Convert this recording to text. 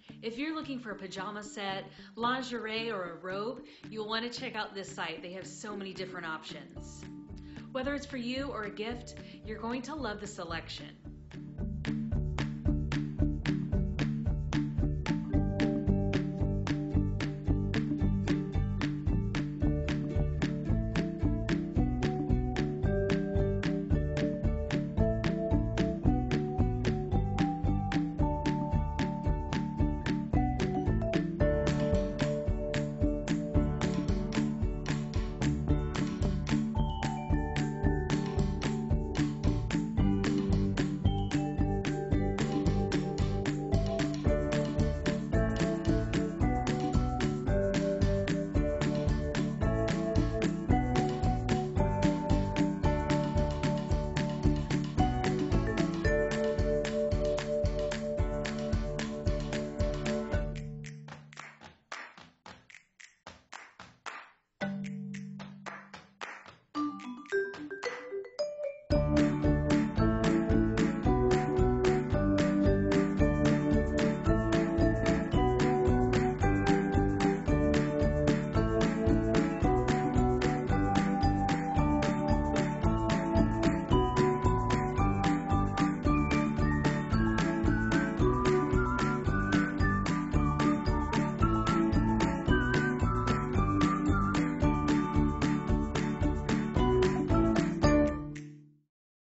If you're looking for a pajama set, lingerie, or a robe, you'll want to check out this site. They have so many different options. Whether it's for you or a gift, you're going to love the selection.